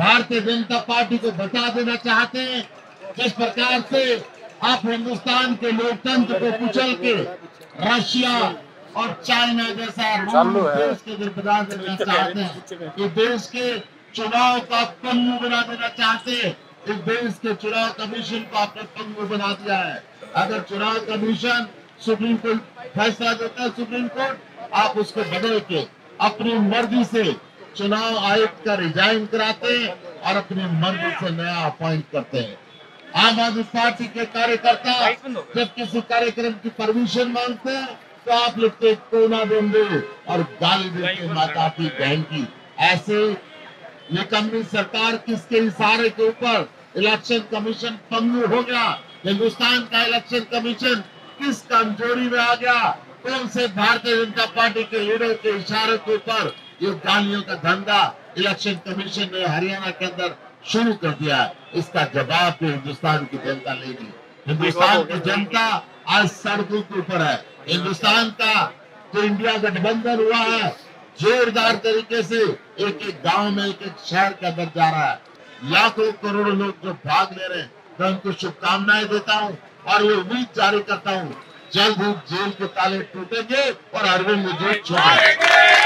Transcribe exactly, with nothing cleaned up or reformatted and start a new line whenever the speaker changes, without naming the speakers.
Bharatiya Janata party को बता देना चाहते हैं जिस प्रकार से आप हिंदुस्तान के लोकतंत्र को कुचल के रशिया और चाइना जैसा देश के बना देना चाहते हैं, कि देश के चुनाव का पंगु बना देना चाहते हैं। इस देश के चुनाव कमीशन को आपने पंगु बना दिया है। अगर चुनाव कमीशन सुप्रीम कोर्ट फैसला देता है, सुप्रीम कोर्ट, आप उसको बदल के अपनी मर्जी से चुनाव आयुक्त का रिजाइन कराते हैं और अपनी मर्जी से नया अपॉइंट करते हैं। आम आदमी पार्टी के कार्यकर्ता जब किसी कार्यक्रम की परमिशन मांगते हैं तो आप लिखते हैं कोना बंदे और गाली देते माता की बहन की। ऐसे निकम्मी सरकार किसके इशारे के ऊपर इलेक्शन कमीशन पंगु हो गया? हिंदुस्तान का इलेक्शन कमीशन किस कमजोरी में आ गया? कौन से भारतीय जनता पार्टी के लीडर के इशारे के ऊपर ये गालियों का धंधा इलेक्शन कमीशन ने हरियाणा के अंदर शुरू कर दिया? इसका जवाब भी हिंदुस्तान की जनता लेगी। हिंदुस्तान की जनता आज सड़कों के ऊपर है। हिंदुस्तान का जो इंडिया गठबंधन हुआ है जोरदार तरीके से एक एक गांव में, एक एक शहर के अंदर जा रहा है। लाखों करोड़ों लोग जो भाग ले रहे हैं, मैं उनको शुभकामनाएं देता हूं और ये उम्मीद जारी करता हूं जल्द ही जेल के ताले टूटेंगे और अरविंद जीत छोड़ेंगे।